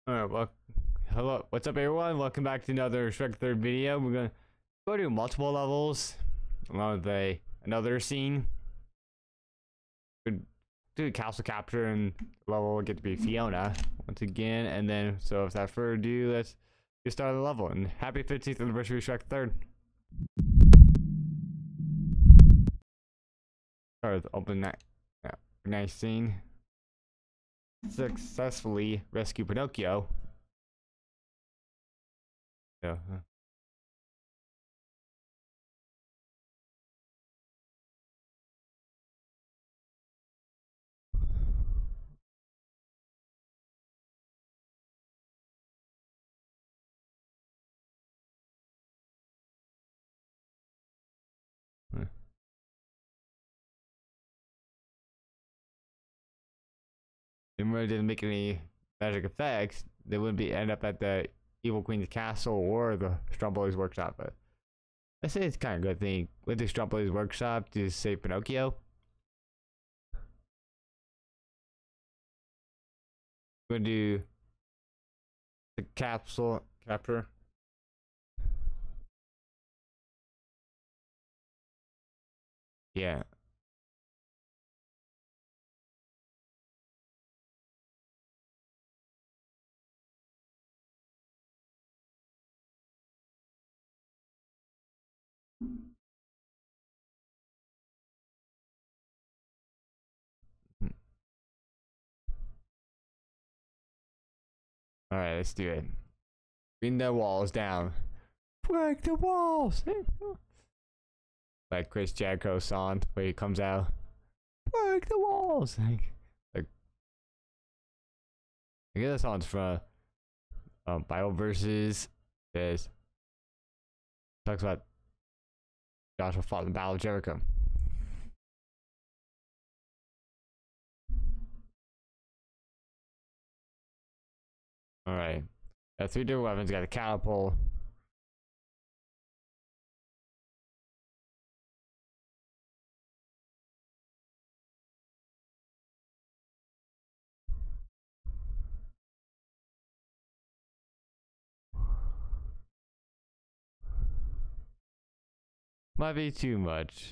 Alright, well, hello, what's up everyone? Welcome back to another Shrek 3rd video. We're gonna go to multiple levels, along with another scene. We do castle capture and level will get to be Fiona once again, and then, so without further ado, let's get started the level. And happy 15th anniversary Shrek 3rd. Start with open night, nice scene. Successfully rescue Pinocchio. Yeah. They really didn't make any magic effects, they wouldn't be end up at the Evil Queen's castle or the Stromboli's workshop. But I say it's kind of a good thing with the Stromboli's workshop to save Pinocchio. We're gonna do the capsule capture. Yeah. All right, let's do it. Bring the walls down. Break the walls. Like Chris Jericho song where he comes out. Break the walls. Like I guess that song's from Bible verses. Says talks about Joshua fought in the Battle of Jericho. Alright. Got 3 different weapons. Got the catapult. Might be too much.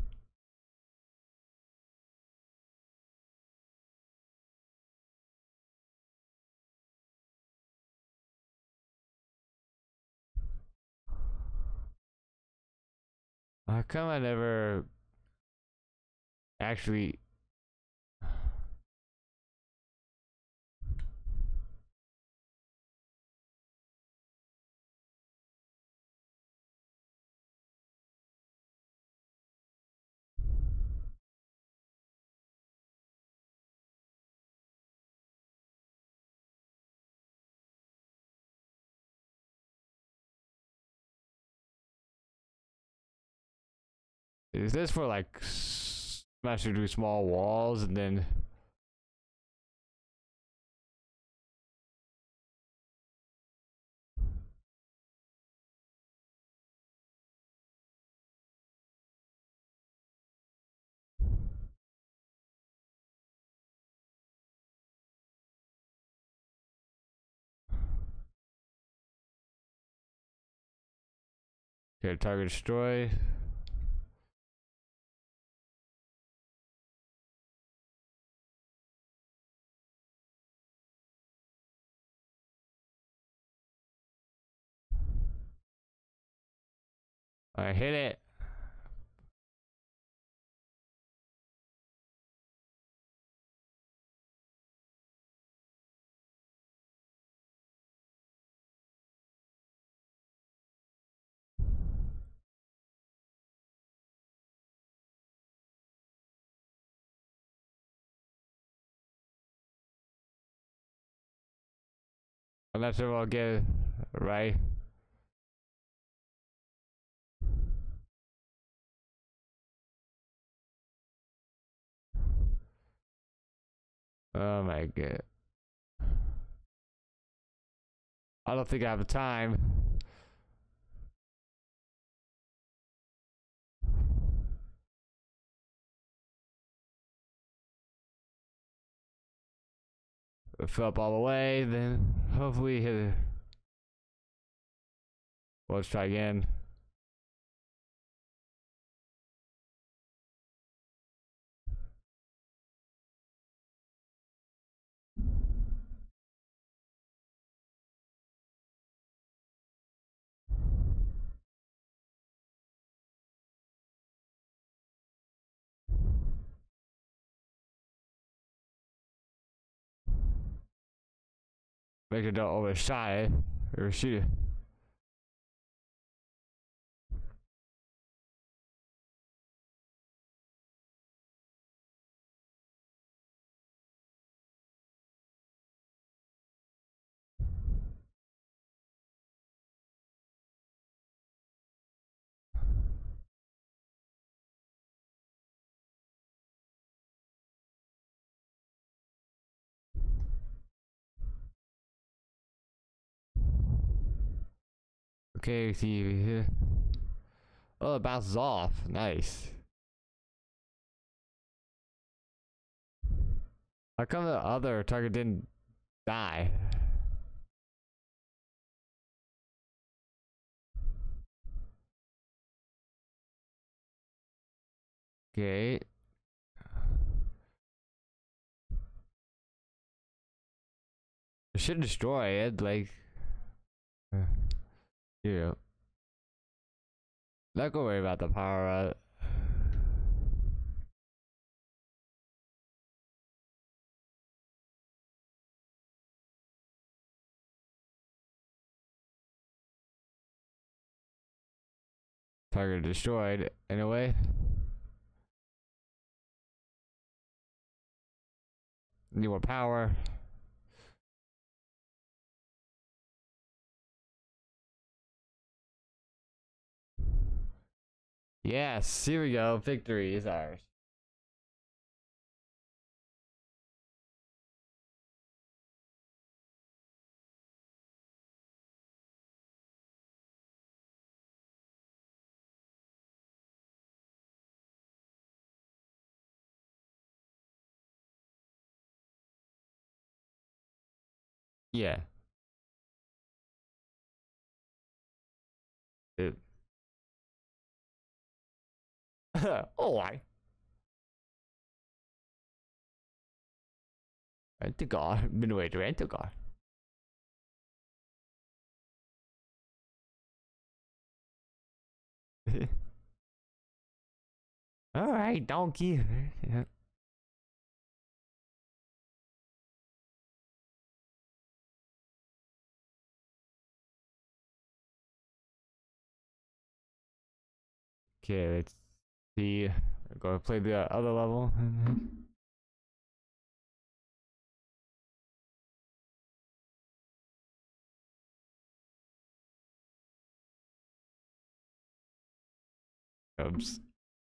How come I never actually... Is this for like smashing through small walls and then... Okay, target destroy. I hit it. I'm not sure if I'll get it right. Oh my god. I don't think I have the time. fill up all the way, then hopefully hit it. Well, let's try again. Make it don't overshot it or shoot it. Okay, see here. Oh, it bounces off. Nice. How come the other target didn't die? Okay. I should destroy it, like. Yeah. Not gonna worry about the power up. Target destroyed anyway. Need more power. Yes, here we go. Victory is ours. Yeah. It. Oh, I. Antigar. Been away to Antigar. Alright, donkey. Yeah. Okay, let's see. Go play the other level. Oops.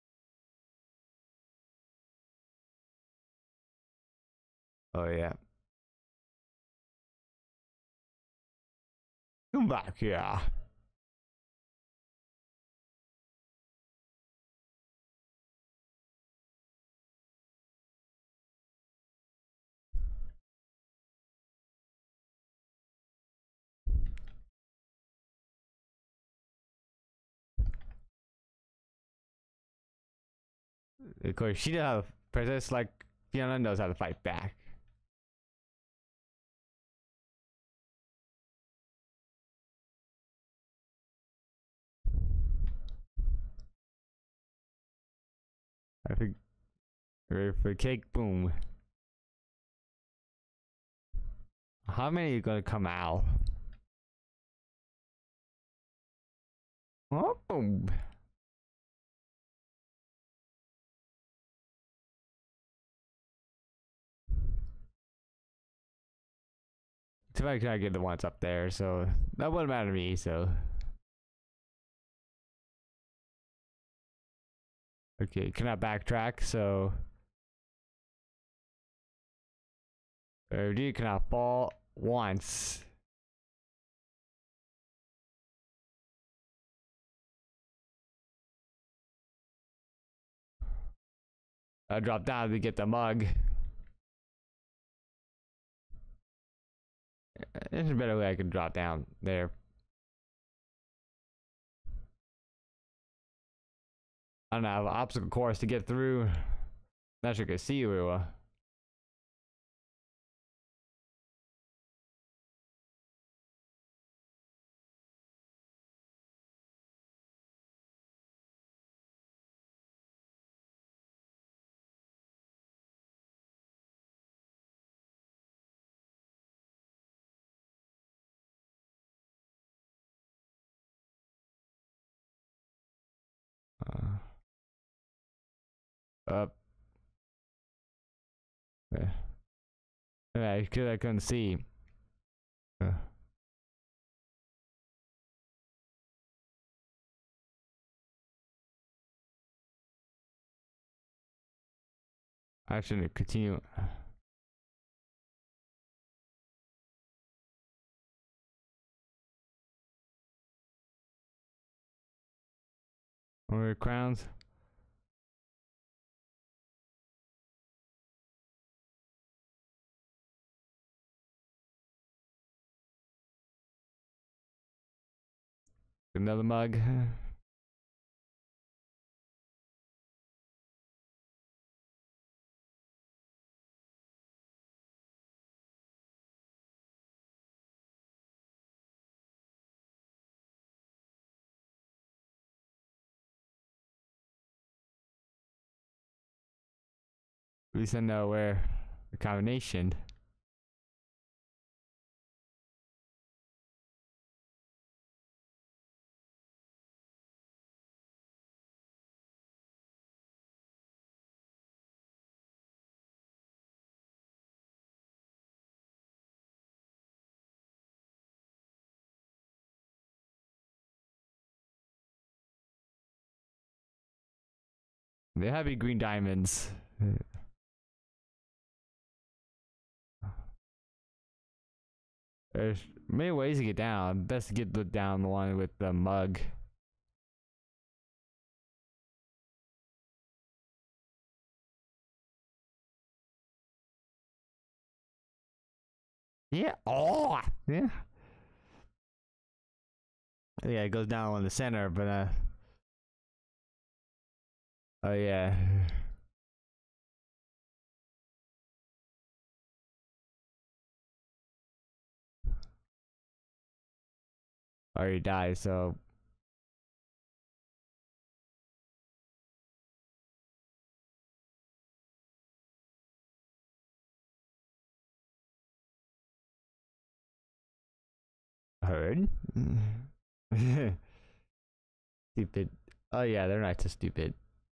Oh yeah. Come back here. Of course, she doesn't have Princess like Fiona knows how to fight back. I think ready for cake, boom. How many are gonna come out? Oh, boom. Too bad I can't get the ones up there, so that wouldn't matter to me, so. Okay, cannot backtrack, so. You cannot fall once. I dropped down to get the mug. There's a better way I could drop down there. I don't have an obstacle course to get through. Not sure I can see you very well. Up. Yeah, because I couldn't see. I shouldn't continue. More crowns. Another mug. At least I know where the combination. They have be green diamonds. There's many ways to get down. Best to get down the one with the mug. Yeah. Oh. Yeah. Yeah, it goes down in the center, but oh yeah. Already died, so heard. Stupid. Oh yeah, they're not so stupid.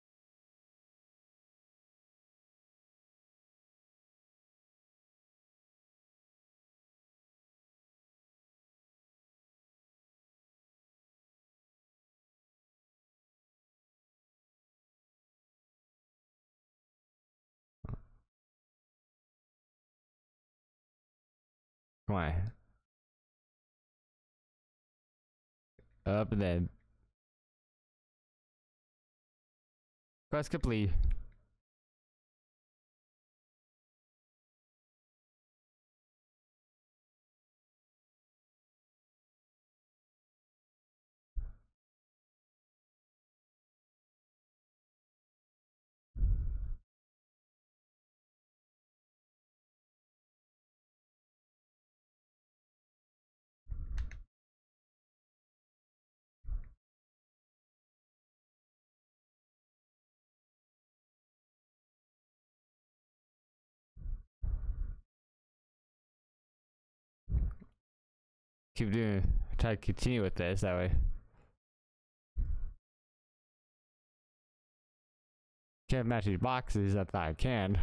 Come on. Up and then quest complete. Keep doing. Try to continue with this that way. Can't match these boxes. I thought I can.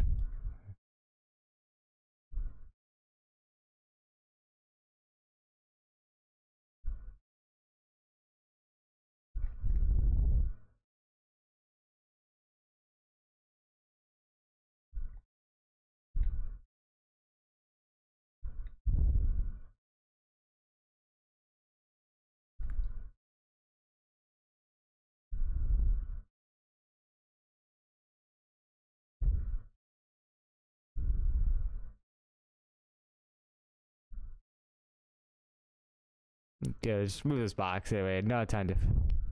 Yeah, just move this box anyway. No time to.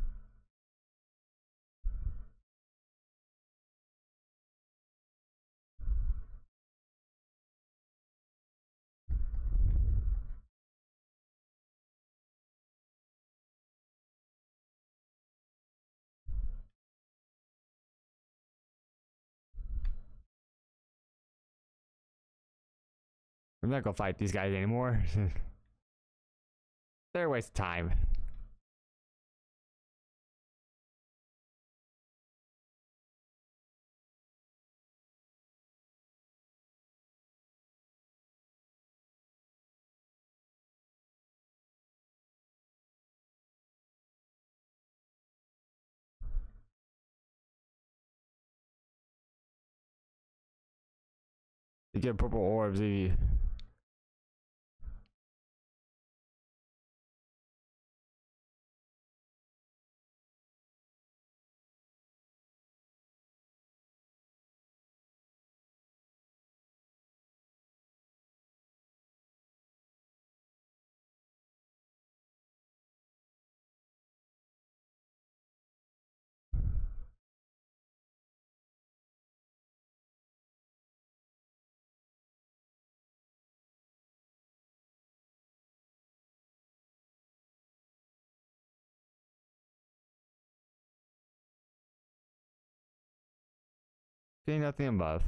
I'm not gonna fight these guys anymore. They're a waste of time. You get purple orbs if you. See nothing above.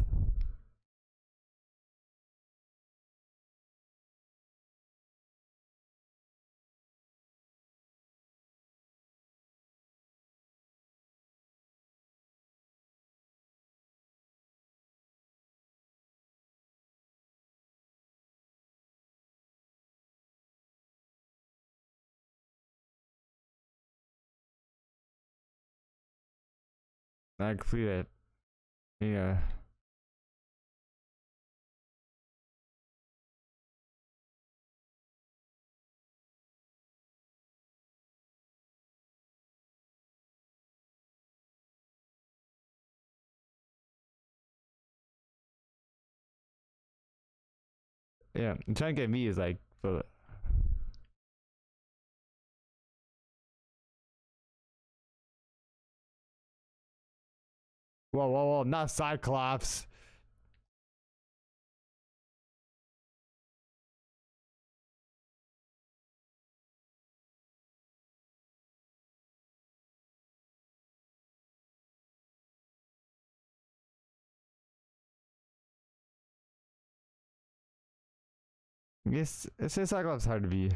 I completed it. Yeah. Yeah. I'm trying to get me is like for. Whoa, whoa, whoa! Not Cyclops. Yes, it says Cyclops hard to be.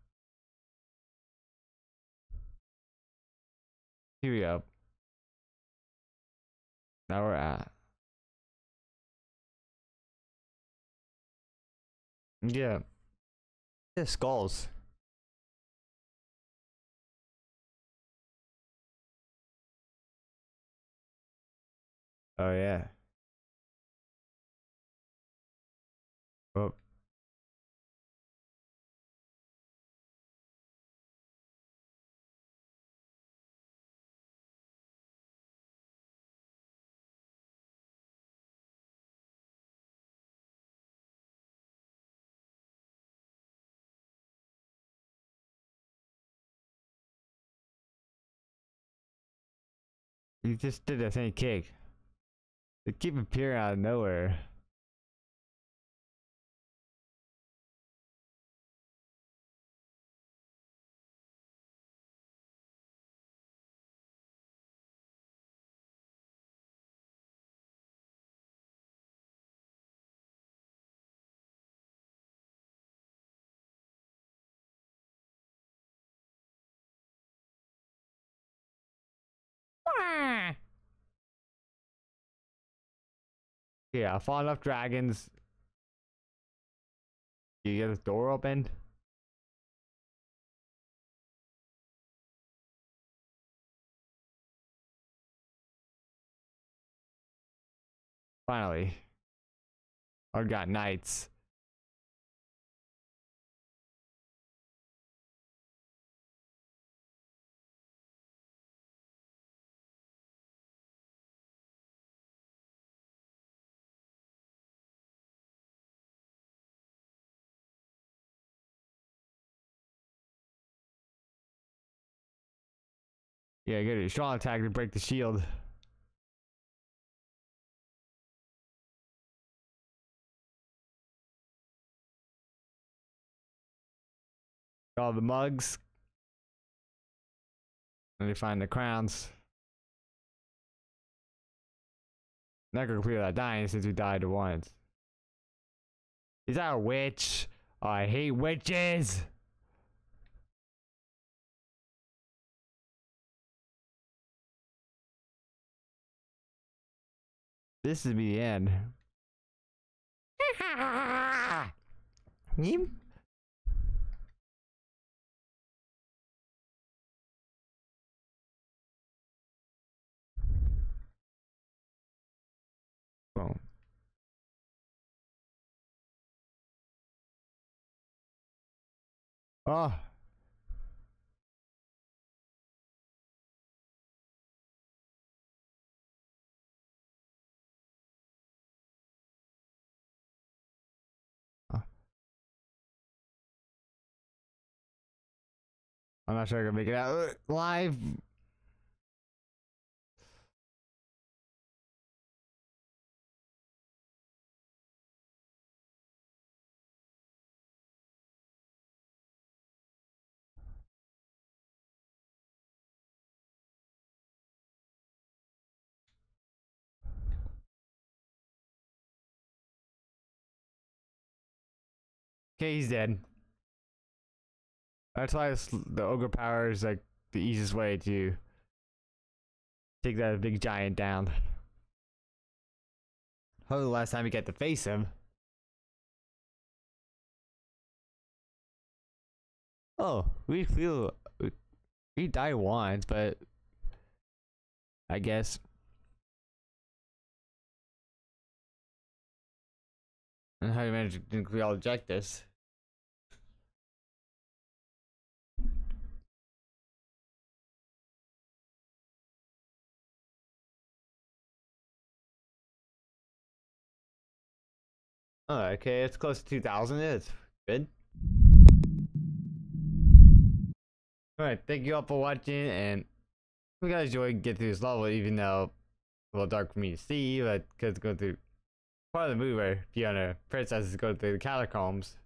Here we go. Now we're at. Yeah. Yeah, skulls. Oh yeah. Oh. You just did the same kick. They keep appearing out of nowhere. Yeah, I fought enough dragons. You get the door opened. Finally. I got knights. Yeah, get a strong attack to break the shield. All the mugs. And they find the crowns. Not gonna clear that dying since we died once. Is that a witch? Oh, I hate witches! This is the end. Yeep. Boom. Oh. I'm not sure I can make it out live. Okay, he's dead. That's why the ogre power is like the easiest way to take that big giant down. Hopefully the last time we get to face him. Oh, we died once, but I guess. And how do you manage to nuclear all eject this? Oh, okay, it's close to 2,000. It's good. Alright, thank you all for watching, and we guys enjoyed getting through this level, even though it's a little dark for me to see, but because go through part of the movie where Fiona princesses go through the catacombs.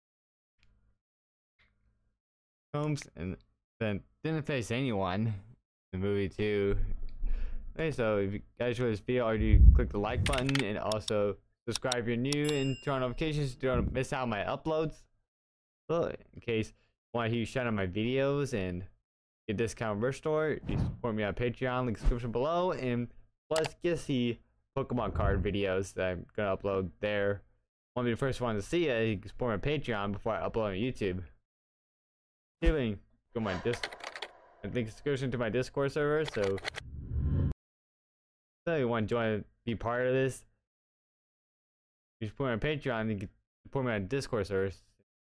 And then didn't face anyone in the movie too. Okay, so if you guys enjoyed this video, already click the like button and also subscribe if you're new and turn on notifications so you don't miss out on my uploads. So in case you want to hear shout out my videos and get a discount merch store, you support me on Patreon, link description below, and plus get to see Pokemon card videos that I'm gonna upload there. Want to be the first one to see it, you can support my Patreon before I upload on YouTube. Go my I think subscription to my Discord server, so if you want to join, be part of this, you support my Patreon, you can support me on Discord servers.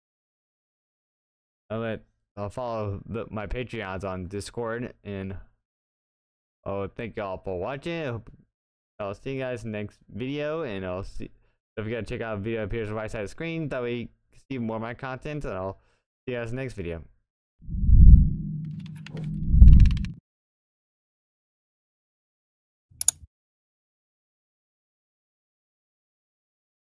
I'll follow my Patreons on Discord, and thank y'all for watching. I'll see you guys in the next video, and don't forget to check out the video that appears on the right side of the screen, that way you can see more of my content, and I'll see you guys in the next video.